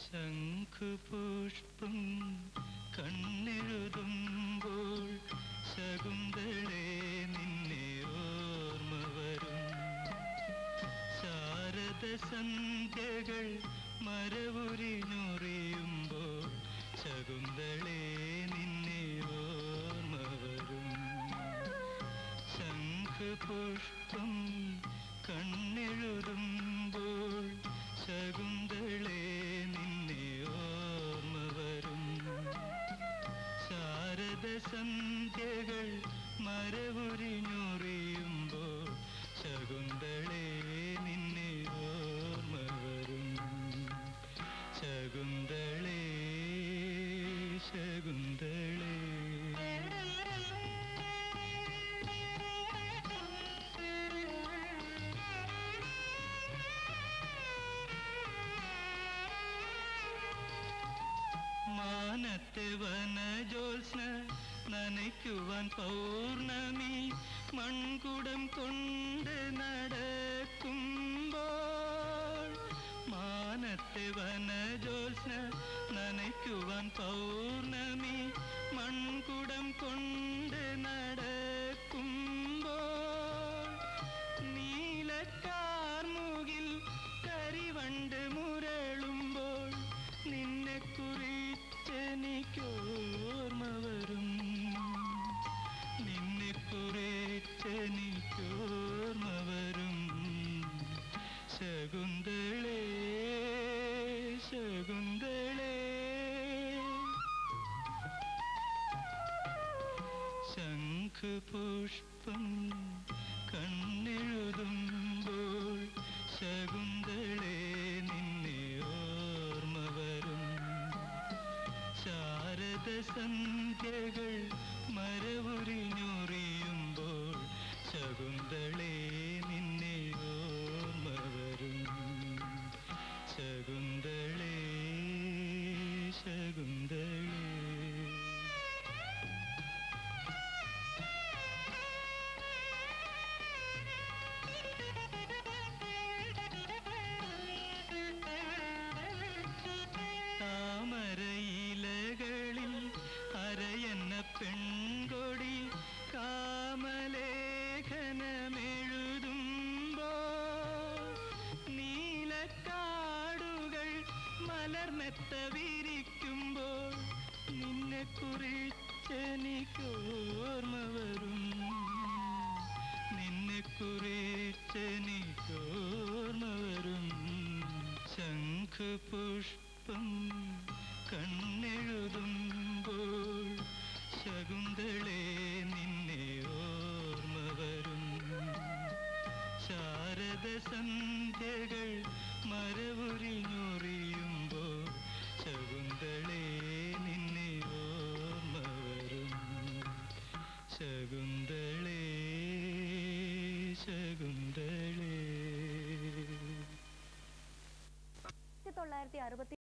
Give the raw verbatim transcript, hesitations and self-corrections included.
ശംഖുപുഷ്പം കണ്ണെഴുതുമ്പോൾ ശകുന്തളേ നിന്നെ ഓർമ്മ വരും. ശാരദ സന്ധ്യകൾ മരവുരിഞ്ഞൊറിയുമ്പോൾ ശകുന്തളേ നിന്നെ ഓർമ്മ വരും. ശംഖുപുഷ്പം കണ്ണെഴുതുമ്പോൾ ശകുന്തളേ നിന്നെ ഓർമ്മ വരും. ശാരദ സന്ധ്യകൾ മരവുരിഞ്ഞൊറിയുമ്പോൾ ശകുന്തളേ നിന്നെ ഓർമ്മ വരും. ശകുന്തളേ ശകുന്തളേ മാനത്തെ വനജോത്സ്ന നനയ്ക്കുവാൻ പൗർണമി മൺകുടം കൊണ്ട് നടക്കുമ്പോൾ. മാനത്തെ വനജോത്സ്ന നനയ്ക്കുവാൻ പൗർണമി മൺകുടം കൊണ്ട് നടക്കുമ്പോൾ. നീലക്കാർമുകിൽ കരിവണ്ട് മുരളുമ്പോൾ നിന്നെ കുറിച്ചെനിക്കോർമ്മ വരും. നിന്നെ കുറിച്ചെനിക്കോർമ്മ വരും. ശകുന്തളേ ശകുന്തളേ ശംഖുപുഷ്പം കണ്ണെഴുതുമ്പോൾ ശകുന്തളേ നിന്നെ ഓർമ്മ വരും. ശാരദ സന്ധ്യകൾ മരവുരിഞ്ഞൊറിയുമ്പോൾ ശകുന്തളേ നിന്നെ ഓർമ്മ വരും. ശകുന്തളേ ശകുന്തളേ താമരയിലകളിൽ അരയന്ന പെൺകൊടി കാമലേഖനമെഴുതുമ്പോൾ. നീലക്കാടുകൾ മലർമെത്ത വിരിക്കുമ്പോൾ നിന്നെ കുറിച്ചെനിക്കോർമ്മ വരും. നിന്നെ കുറിച്ചെനിക്കോർമ്മ വരും. ശംഖുപുഷ്പം കണ്ണെഴുതുമ്പോൾ ശകുന്തളേ നിന്നെ ഓർമ്മ വരും. ശാരദ സന്ധ്യകൾ മരവുരിഞ്ഞൊറിയുമ്പോൾ ശകുന്തളേ നിന്നെ ഓർമ്മ വരും. ശകുന്തളേ ശകുന്തളേ തൊള്ളായിരത്തി അറുപത്തി